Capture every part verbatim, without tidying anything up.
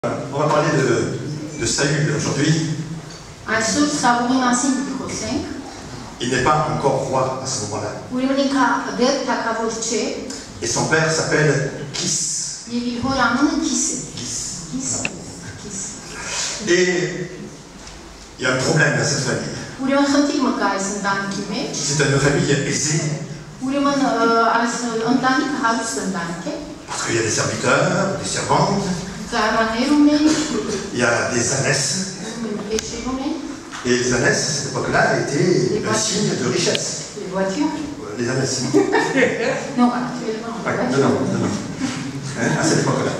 On va parler de, de Saül aujourd'hui. Il n'est pas encore roi à ce moment-là. Et son père s'appelle Kis. Kis. Et il y a un problème dans cette famille. C'est une famille aisée. Parce qu'il y a des serviteurs, des servantes. Il y a des ânesses. Et les ânesses, à cette époque-là, étaient un signe de richesse. Les voitures. Les ânesses. Non, actuellement. Ouais, non, non, non, non. Hein, à cette époque-là.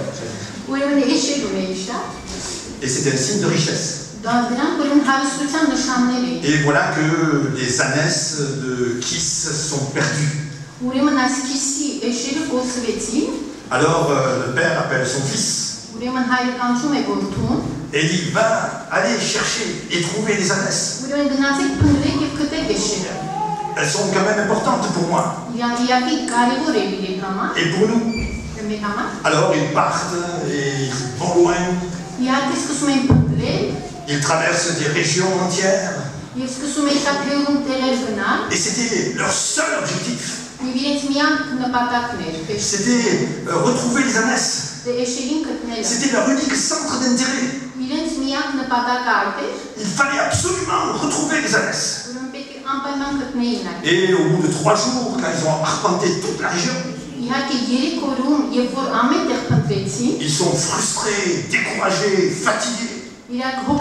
Et c'était un signe de richesse. Et voilà que les ânesses de Kis sont perdues. Alors euh, le père appelle son fils. Et il va aller chercher et trouver les ânesses. Elles sont quand même importantes pour moi. Et pour nous. Alors ils partent et ils vont loin. Ils traversent des régions entières. Et c'était leur seul objectif. C'était euh, retrouver les ânesses. C'était leur unique centre d'intérêt. Il fallait absolument retrouver les ânesses. Et au bout de trois jours, quand ils ont arpenté toute la région, ils sont frustrés, découragés, fatigués. Et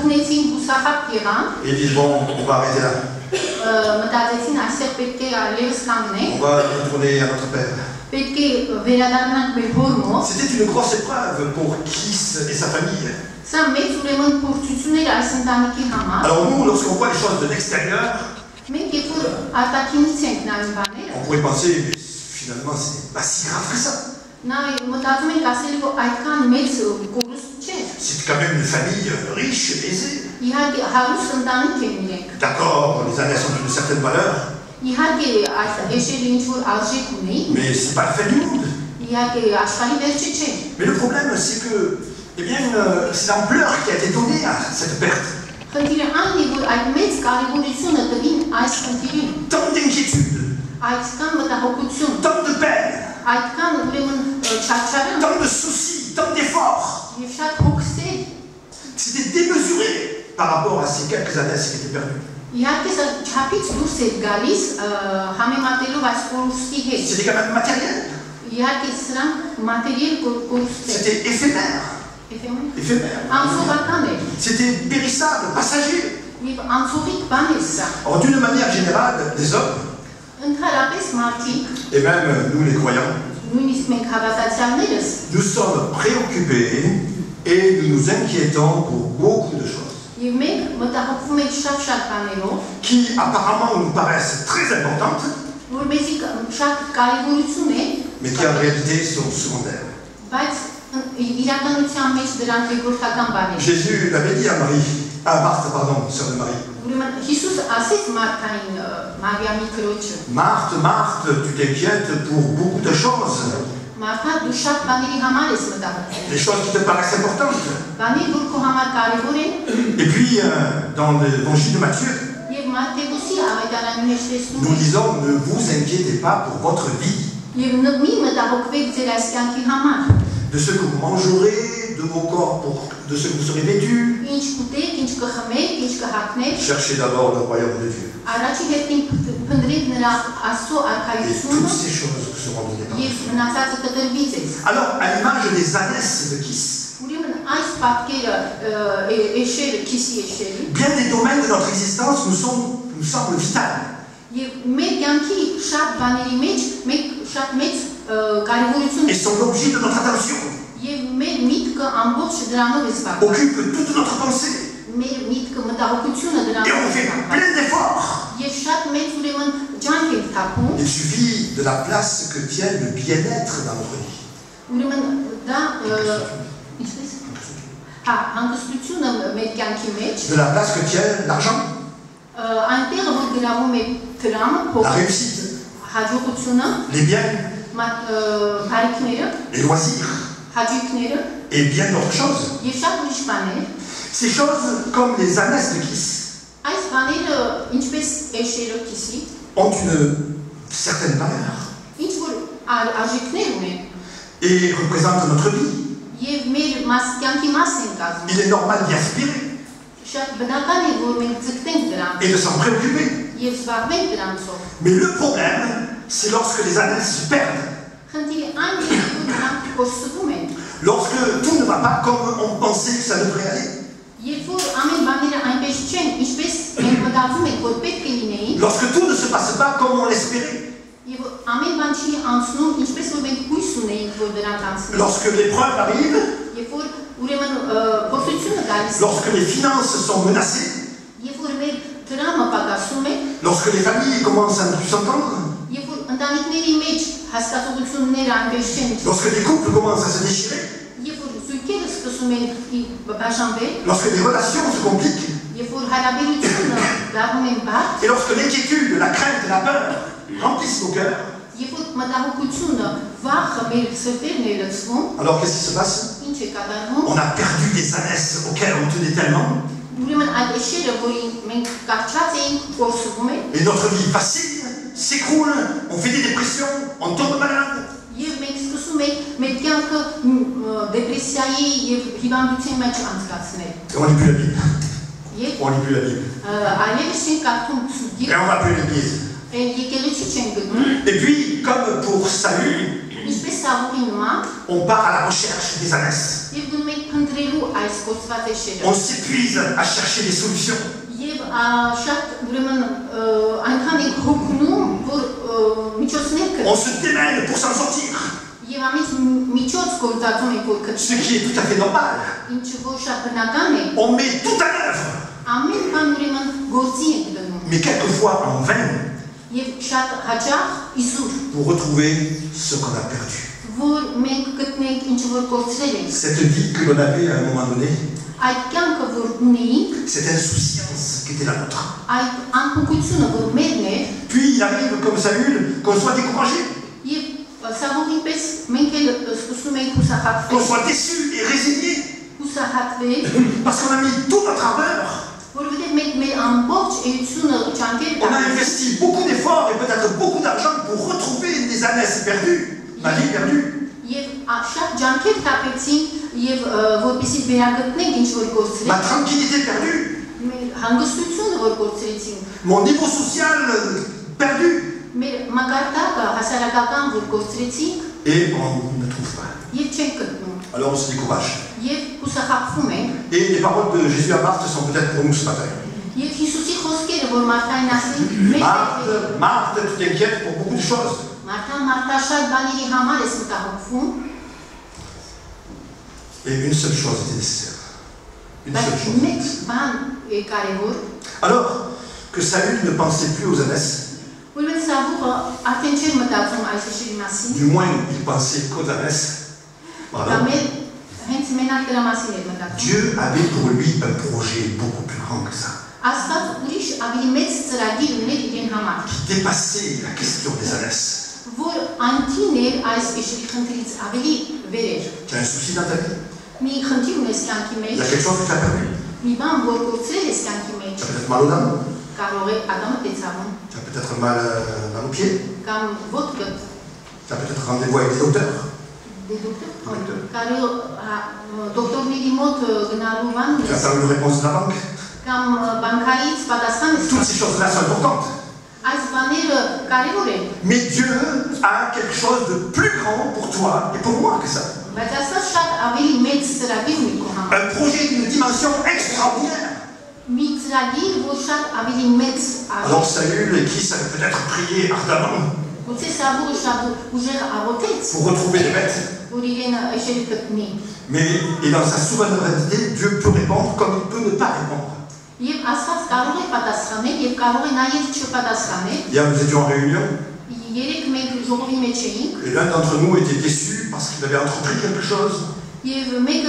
ils disent bon, on va arrêter là. On va retourner à notre père. C'était une grosse épreuve pour Kis et sa famille. Alors nous, lorsqu'on voit les choses de l'extérieur, on pourrait penser, mais finalement, c'est pas si grave que ça. C'est quand même une famille riche, aisée. D'accord, les ânesses ont une certaine valeur. Mais c'est pas la fin du monde. Mais le problème, c'est que, eh bien, euh, c'est l'ampleur qui a été donnée à cette perte. Tant d'inquiétudes, tant de peine, tant de soucis, tant d'efforts. C'était démesuré par rapport à ces quelques ânesses qui étaient perdues. C'était quand même matériel. C'était éphémère. Éphémère. C'était périssable, passager. Alors d'une manière générale, les hommes, et même nous les croyants, nous sommes préoccupés et nous nous inquiétons pour beaucoup de choses qui apparemment nous paraissent très importantes, mais qui en réalité sont secondaires. Jésus l'avait dit à Marie, à Marthe, pardon, sœur de Marie. Marthe, Marthe, tu t'inquiètes pour beaucoup de choses. Les choses qui te paraissent importantes. Et puis, euh, dans l'évangile de Matthieu, nous disons, ne vous inquiétez pas pour votre vie. De ce que vous mangerez, de vos corps, pour, de ce que vous serez vêtus. Cherchez d'abord le royaume de Dieu. Et toutes ces choses seront données par Dieu. Alors, à l'image des ânesses de Kis, bien des domaines de notre existence nous, sont, nous semblent vitaux. Et sont l'objet de notre attention. Occupent toute notre pensée. Et on fait plein d'efforts. Il suffit de la place que tient le bien-être dans notre vie. De la place que tient l'argent. La réussite. Les biens. Les loisirs. et bien d'autres choses. Ces choses, comme les ânesses de Kis, ont une certaine valeur et représentent notre vie. Il est normal d'y aspirer et de s'en préoccuper. Mais le problème, c'est lorsque les ânesses se perdent. Lorsque tout ne va pas comme on pensait que ça devrait aller. Lorsque tout ne se passe pas comme on l'espérait. Lorsque l'épreuve arrive. Lorsque les finances sont menacées. Lorsque les familles commencent à ne plus s'entendre. Lorsque les couples commencent à se déchirer. Lorsque les relations se compliquent. Et lorsque l'inquiétude, la crainte, la peur remplissent nos cœurs. Alors qu'est-ce qui se passe? On a perdu des ânesses auxquelles on tenait tellement. Et notre vie vacille, s'écroule, on fait des dépressions, on tombe malade. Et on lit plus la Bible. On lit plus la Bible. Et on va plus l'église. Et puis, comme pour Saül, on part à la recherche des ânesses. On s'épuise à chercher des solutions. On se démène pour s'en sortir. Ce qui est tout à fait normal. On met tout en œuvre. Mais quelquefois en vain. Pour retrouver ce qu'on a perdu. Cette vie que l'on avait à un moment donné, cette insouciance qui était la nôtre. Puis il arrive comme Saül qu'on soit découragé, qu'on soit déçu et résigné, parce qu'on a mis tout notre ardeur. On a investi beaucoup d'efforts et peut-être beaucoup d'argent pour retrouver des ânesses perdues, ma vie perdue. Ma tranquillité perdue. Mon niveau social perdu. Et on ne trouve pas. Alors on se décourage. Et les paroles de Jésus à Marthe sont peut-être pour nous ce matin. Marthe, Marthe, tu t'inquiètes pour beaucoup de choses. Et une seule chose était nécessaire. Une seule chose. Alors que Saül ne pensait plus aux ânesses, du moins il pensait qu'aux ânesses. Voilà. Dieu avait pour lui un projet beaucoup plus grand que ça. Qui dépassait la question des ânesses. Tu as un souci dans ta vie? Il y a quelque chose que tu as perdu? Tu as peut-être mal aux dents? Tu as peut-être mal, euh, mal aux pieds? Tu as peut-être rendez-vous avec des docteurs? Des docteurs? Tu as pas eu une réponse de la banque? Toutes ces choses-là sont importantes. Mais Dieu a quelque chose de plus grand pour toi et pour moi que ça. Un projet d'une dimension extraordinaire. Alors Saül et qui savait peut-être prier ardemment pour retrouver les bêtes. Mais et dans sa souveraineté, Dieu peut répondre comme il peut ne pas répondre. Hier nous étions en réunion. Et l'un d'entre nous était déçu parce qu'il avait entrepris quelque chose. Et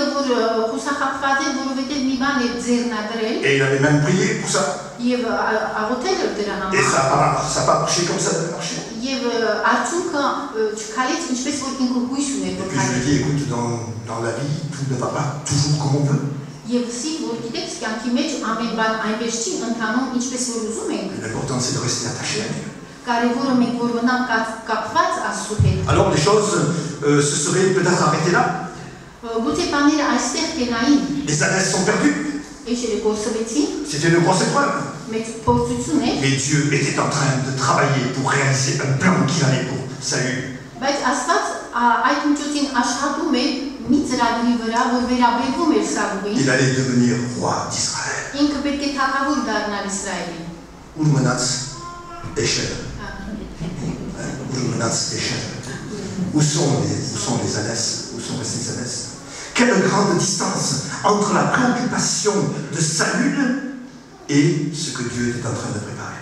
il avait même prié pour ça. Et ça n'a pas, pas marché comme ça devait marcher. je lui dis, écoute, dans, dans la vie, tout ne va pas toujours comme on veut. L'important, c'est de rester attaché à Dieu. Alors les choses euh, se seraient peut-être arrêtées là. Les ânes sont perdus. C'était une grosse épreuve. Mais Dieu était en train de travailler pour réaliser un plan qui allait pour Saül. Il allait devenir roi d'Israël. Où sont les, où sont les ânes? Où sont restés les ânes? Quelle grande distance entre la préoccupation de Saül et ce que Dieu était en train de préparer.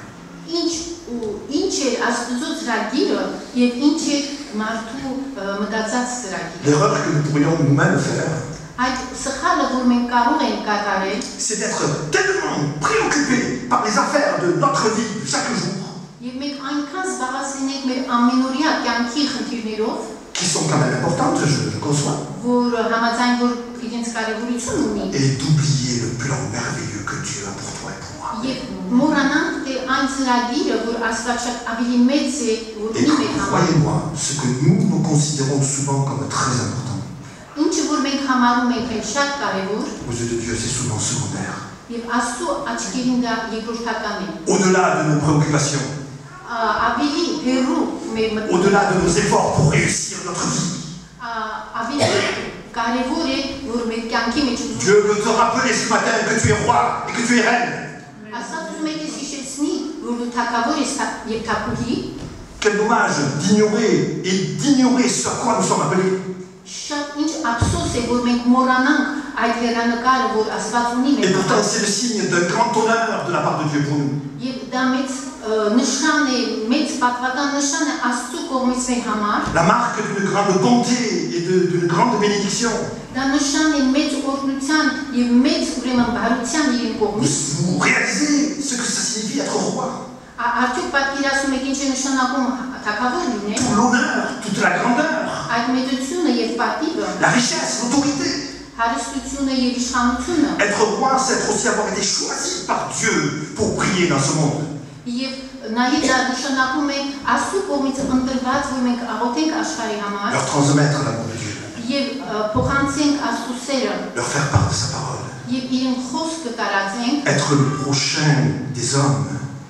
L'erreur que nous pourrions nous-mêmes faire, c'est d'être tellement préoccupés par les affaires de notre vie chaque jour, qui sont quand même importantes, je le conçois, et d'oublier le plan merveilleux que Dieu a pour toi et pour moi. Et croyez-moi, ce que nous nous considérons souvent comme très important, aux yeux de Dieu, c'est souvent secondaire. Au-delà de nos préoccupations, au-delà de nos efforts pour réussir notre vie, Dieu veut te rappeler ce matin que tu es roi et que tu es reine. Quel dommage d'ignorer et d'ignorer ce à quoi nous sommes appelés. Et pourtant c'est le signe d'un grand honneur de la part de Dieu pour nous. La marque d'une grande bonté et d'une grande bénédiction. Vous réalisez ce que ça signifie être roi. Tout l'honneur, toute la grandeur, la richesse, l'autorité. Être roi, c'est être aussi avoir été choisi par Dieu pour prier dans ce monde. Leur transmettre l'amour de Dieu. Leur faire part de sa parole. Être le prochain des hommes.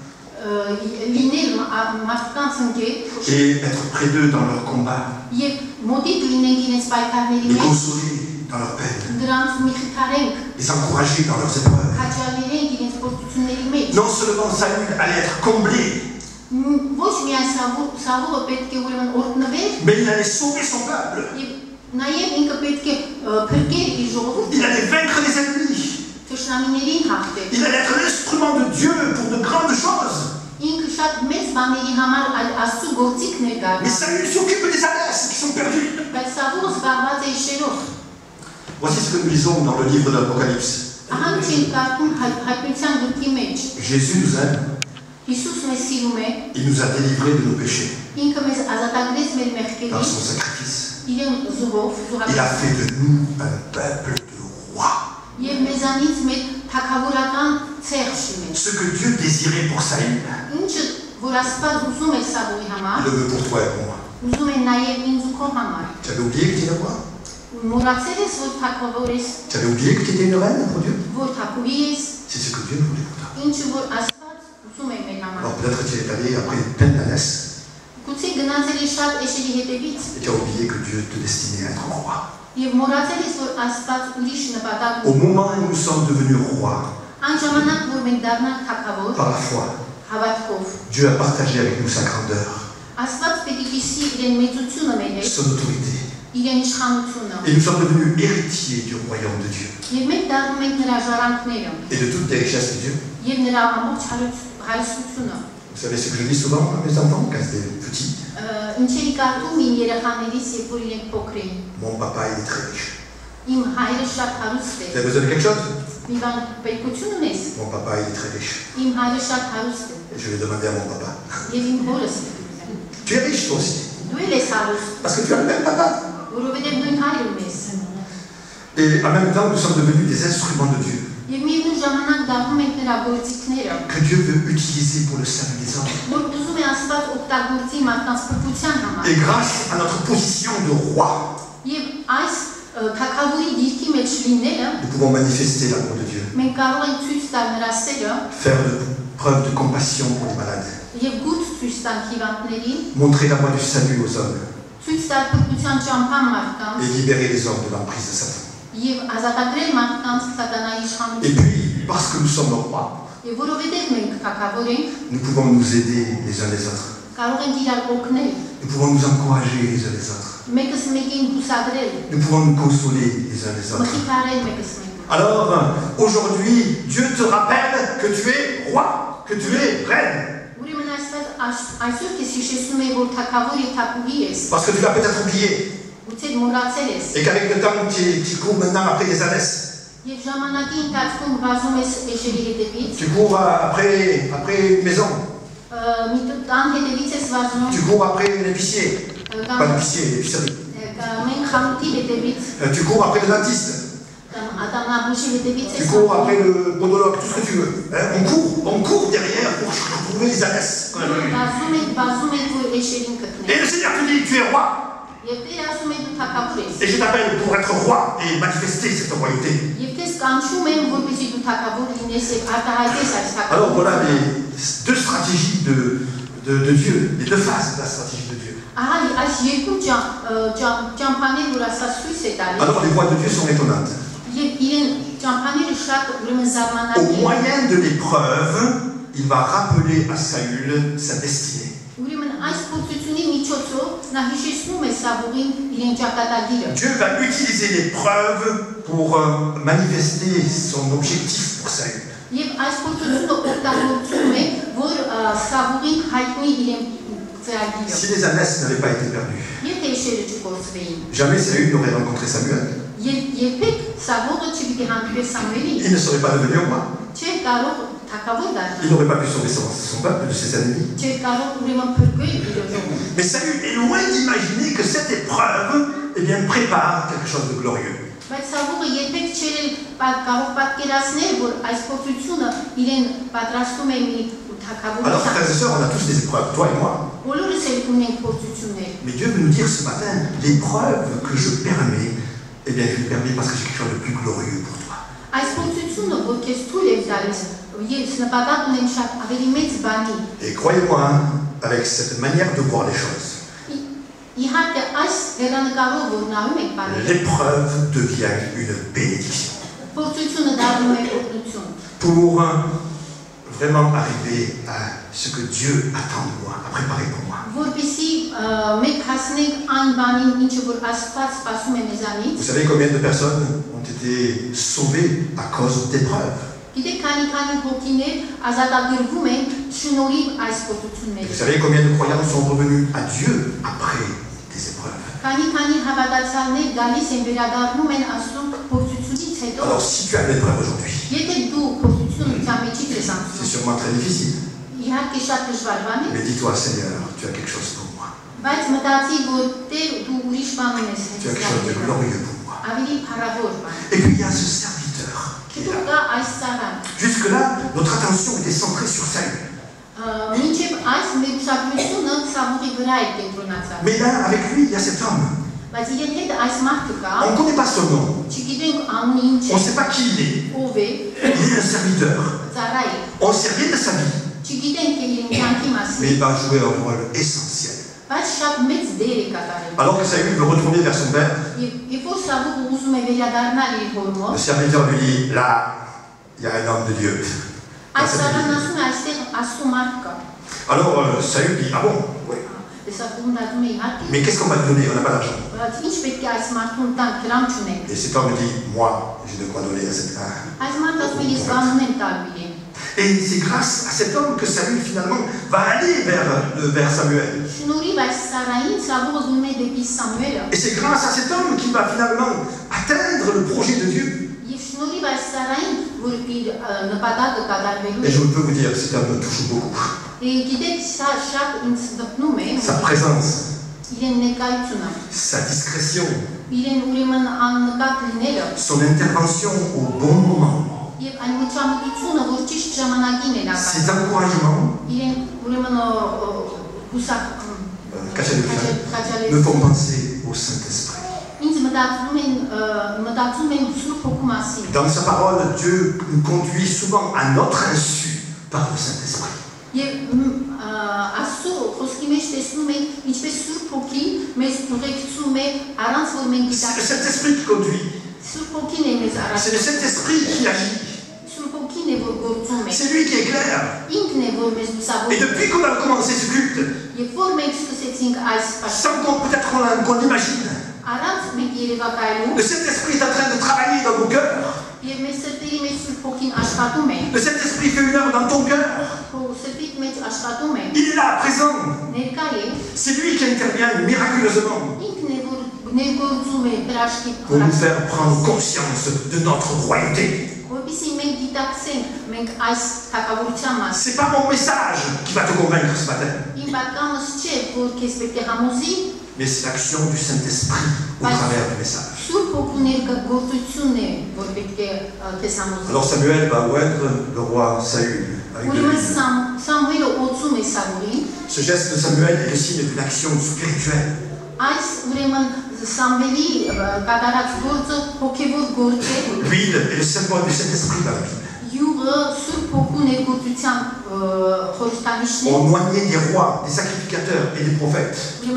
Et être près d'eux dans leur combat. Les consoler dans leur peine. Les encourager dans leurs épreuves. Non seulement Saül allait être comblé, mais il allait sauver son peuple. Il allait vaincre les ennemis. Il allait être l'instrument de Dieu pour de grandes choses. Mais Saül s'occupe des ânes qui sont perdus. Voici ce que nous lisons dans le livre de l'Apocalypse. Jésus nous aime. Il nous a délivrés de nos péchés. Par son sacrifice. Il a fait de nous un peuple de rois. Ce que Dieu désirait pour Saül, il le veut pour toi et pour moi. Tu avais oublié que tu étais roi? Tu avais oublié que tu étais une reine pour Dieu? C'est ce que Dieu voulait pour toi. Alors peut-être que tu es allé après plein d'années. Et tu as oublié que Dieu te destinait à être roi. Au moment où nous sommes devenus rois, par la foi, Dieu a partagé avec nous sa grandeur, son autorité. Et nous sommes devenus héritiers du royaume de Dieu. Et de toutes les richesses de Dieu. Vous savez ce que je dis souvent à mes enfants quand ils étaient petits? Mon papa, il est très riche. Vous avez besoin de quelque chose? Mon papa, il est très riche. Et je vais demander à mon papa. Tu es riche toi aussi. Parce que tu as le même papa. Et en même temps, nous sommes devenus des instruments de Dieu. Que Dieu veut utiliser pour le salut des hommes. Et grâce à notre position de roi, nous pouvons manifester l'amour de Dieu. Faire de preuve de compassion pour les malades. Montrer la voie du salut aux hommes. Et libérer les hommes de l'emprise de Satan. Et puis, parce que nous sommes le roi, nous pouvons nous aider les uns les autres. Nous pouvons nous encourager les uns les autres. Nous pouvons nous consoler les uns les autres. Alors, aujourd'hui, Dieu te rappelle que tu es roi, que tu es reine. Parce que tu l'as peut-être oublié. Et qu'avec le temps, tu, tu cours maintenant après les ânesses. Tu cours après, après une maison. Tu cours après un épicier. Pas l'épicier, l'épicerie. Tu cours après le dentiste. Tu cours après le podologue, tout ce que tu veux. Hein? On court, on court derrière pour trouver les ânesses. Et le Seigneur te dit, tu es roi. Et je t'appelle pour être roi et manifester cette royauté. Alors voilà les deux stratégies de, de, de Dieu, les deux phases de la stratégie de Dieu. Alors les voies de Dieu sont étonnantes. Au moyen de l'épreuve, il va rappeler à Saül sa destinée. Dieu va utiliser l'épreuve pour euh, manifester son objectif pour Saül. Si les ânesses n'avaient pas été perdues, jamais Saül n'aurait rencontré Samuel. Il ne serait pas devenu roi. Il n'aurait pas pu sauver son, son peuple de ses ennemis. Mais Saül est loin d'imaginer que cette épreuve eh bien, prépare quelque chose de glorieux. Alors frères et sœurs, on a tous des épreuves, toi et moi. Mais Dieu veut nous dire ce matin, l'épreuve que je permets, eh bien je le permets parce que j'ai quelque chose de plus glorieux pour toi. Et croyez-moi, avec cette manière de voir les choses, l'épreuve devient une bénédiction. Pour vraiment arriver à ce que Dieu attend de moi, à préparer pour moi. Vous savez combien de personnes ont été sauvées à cause d'épreuves? Vous savez combien de croyants sont revenus à Dieu après des épreuves? Alors si tu as une épreuve aujourd'hui, c'est sûrement très difficile. Mais dis-toi, Seigneur, tu as quelque chose pour moi. Tu as quelque chose de glorieux pour moi. Et puis il y a ce serviteur qui est là. Jusque-là, notre attention était centrée sur Saül. Mais là, avec lui, il y a cet homme. On ne connaît pas son nom. On ne sait pas qui il est. Il est un serviteur. On ne sait rien de sa vie. Mais il va jouer un rôle essentiel. Alors que Saül veut retourner vers son père, le serviteur lui dit, là, il y a un homme de Dieu. Alors euh, Saül dit, ah bon, oui. Mais qu'est-ce qu'on va te donner? On n'a pas d'argent. Et cet homme dit, moi, j'ai de quoi donner à cette femme. Et c'est grâce à cet homme que Saül finalement va aller vers, vers Samuel. Et c'est grâce à cet homme qu'il va finalement atteindre le projet de Dieu. Et je peux vous dire, cet homme me touche beaucoup. Sa présence. Sa discrétion. Son intervention au bon moment. Ses encouragements euh, me font penser au Saint-Esprit. Dans sa parole, Dieu nous conduit souvent à notre insu par le Saint-Esprit. C'est le Saint-Esprit qui conduit. C'est le Saint-Esprit qui agit. C'est lui qui éclaire. Et depuis qu'on a commencé ce culte, sans qu'on peut-être qu'on l'imagine, le Saint-Esprit est en train de travailler dans nos cœurs. Le Saint-Esprit fait une œuvre dans ton cœur. Il est là, présent. C'est lui qui intervient miraculeusement pour nous faire prendre conscience de notre royauté. C'est pas mon message qui va te convaincre ce matin, mais c'est l'action du Saint-Esprit au travers du message. Alors Samuel va oindre le roi Saül avec de l'huile. Ce geste de Samuel est le signe d'une action spirituelle. L'huile est le symbole du Saint-Esprit dans la Bible. On oignait des rois, des sacrificateurs et des prophètes.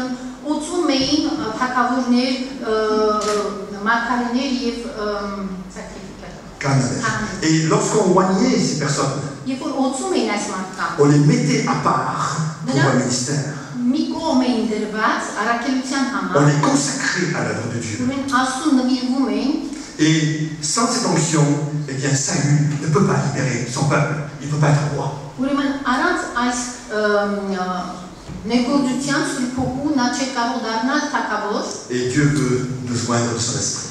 Et lorsqu'on oignait ces personnes, on les mettait à part pour un ministère. On les consacrait à l'œuvre de Dieu. Et sans cette onction, eh bien, Saül ne peut pas libérer son peuple. Il ne peut pas être roi. Et Dieu veut nous joindre de son esprit.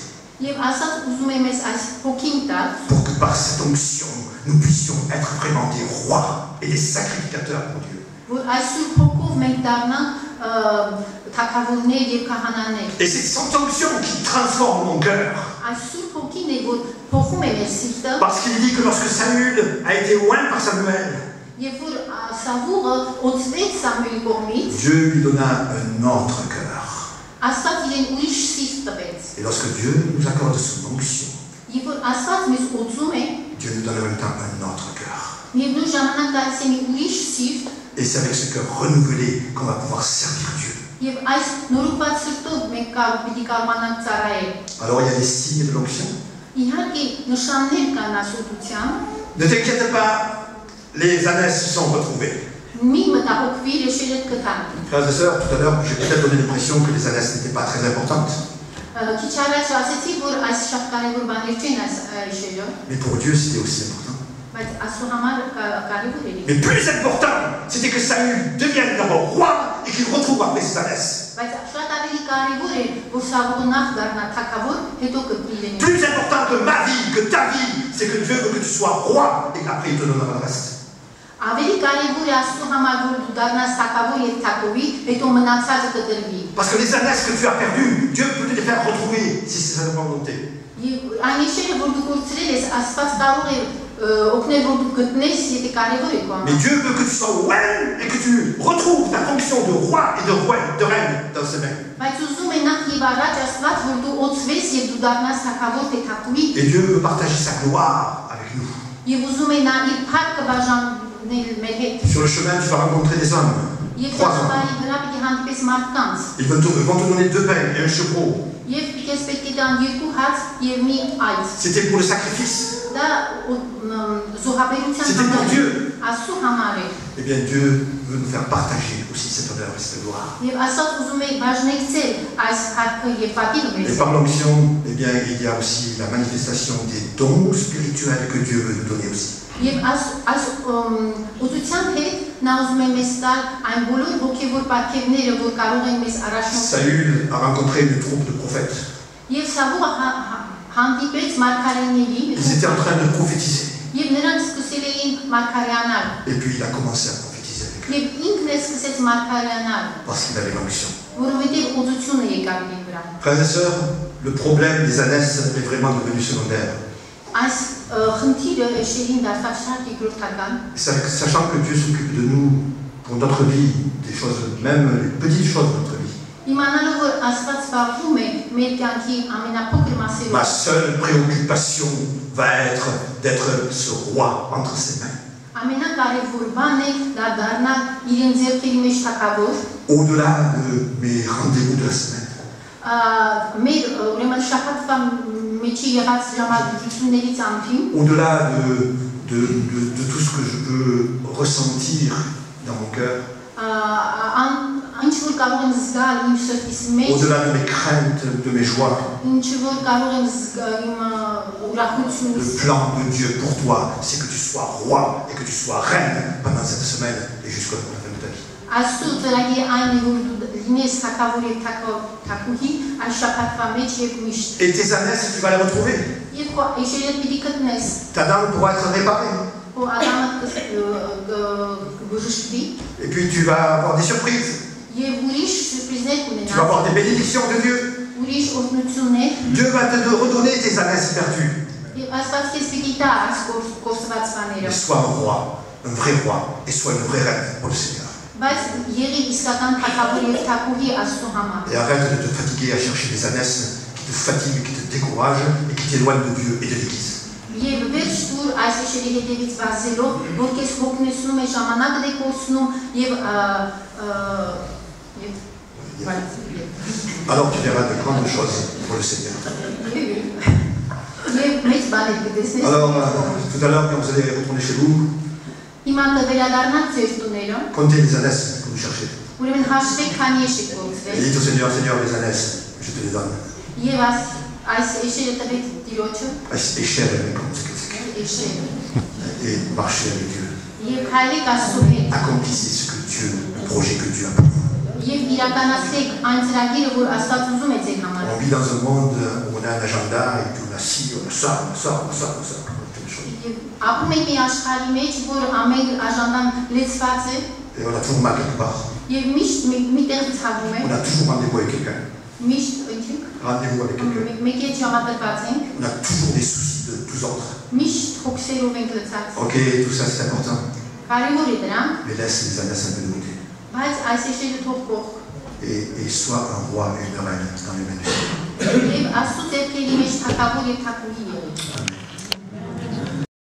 Pour que par cette onction, nous puissions être vraiment des rois et des sacrificateurs pour Dieu. Et c'est cette onction qui transforme mon cœur. Parce qu'il dit que lorsque Saül a été oint par Samuel, Dieu lui donna un autre cœur. Et lorsque Dieu nous accorde son onction, Dieu nous donne en même temps un autre cœur. Et c'est avec ce cœur renouvelé qu'on va pouvoir servir Dieu. Alors il y a des signes de l'onction. Ne t'inquiète pas, les ânesses se sont retrouvées. Frères et sœurs, tout à l'heure, j'ai peut-être donné l'impression que les ânesses n'étaient pas très importantes. Mais pour Dieu, c'était aussi important. Mais plus important, c'était que Saül devienne d'abord roi et qu'il retrouve après ses ânesses. Plus important que ma vie, que ta vie, c'est que Dieu veut que tu sois roi et qu'après il te donnera le reste. Parce que les ânesses que tu as perdues, Dieu peut te les faire retrouver si c'est sa volonté. Mais Dieu veut que tu sois oint et que tu retrouves ta fonction de roi et de roi, de reine dans ses mains. Et Dieu veut partager sa gloire avec nous. Sur le chemin, tu vas rencontrer des hommes. Trois hommes. Ils vont te, vont te donner deux pains et un chevreau. C'était pour le sacrifice. C'était pour Dieu. Eh bien, Dieu veut nous faire partager aussi cette honneur et cette gloire. Et par l'onction, eh bien, il y a aussi la manifestation des dons spirituels que Dieu veut nous donner aussi. Saül a rencontré une troupe de prophètes. Ils étaient en train de prophétiser. Et puis il a commencé à prophétiser avec Parce qu'il avait l'onction. Frères et sœurs, le problème des ânesses est vraiment devenu secondaire. Sachant que Dieu s'occupe de nous pour notre vie, des choses, même les petites choses de notre vie. Ma seule préoccupation va être d'être ce roi entre ses mains. Au-delà de mes rendez-vous de la semaine. Au-delà de, de, de, de tout ce que je peux ressentir dans mon cœur. Au-delà de mes craintes, de mes joies. Le plan de Dieu pour toi, c'est que tu sois roi et que tu sois reine pendant cette semaine et jusqu'à la fin de ta vie. Et tes ânesses, tu vas les retrouver. Ta dame pourra être réparée. Et puis tu vas avoir des surprises. Tu vas avoir des bénédictions de Dieu. Dieu va te redonner tes ânesses perdues. Et sois un roi, un vrai roi, et sois une vraie reine pour le Seigneur. Et arrête de te fatiguer à chercher des ânesses qui te fatiguent, qui te découragent et qui t'éloignent de Dieu et de l'Église. Alors tu verras de grandes choses pour le Seigneur. Alors, euh, tout à l'heure, quand vous allez retourner chez vous, comptez les ânesses que vous cherchez. Et dites au Seigneur, Seigneur, les ânesses, je te les donne. Et marchez avec Dieu. Accomplissez ce que Dieu, le projet que Dieu a pour vous. On vit dans un monde où on a un agenda et puis on a ci, on a ça, on a ça, on a ça, on a ça. Et on a toujours mal quelque part. On a toujours rendez-vous avec quelqu'un. Rendez-vous avec quelqu'un. On a toujours des soucis de tous ordres. Ok, tout ça c'est important. Mais laisse les ânesses un peu de côté. Et, et sois un roi et une reine dans les mains du Seigneur. Amen.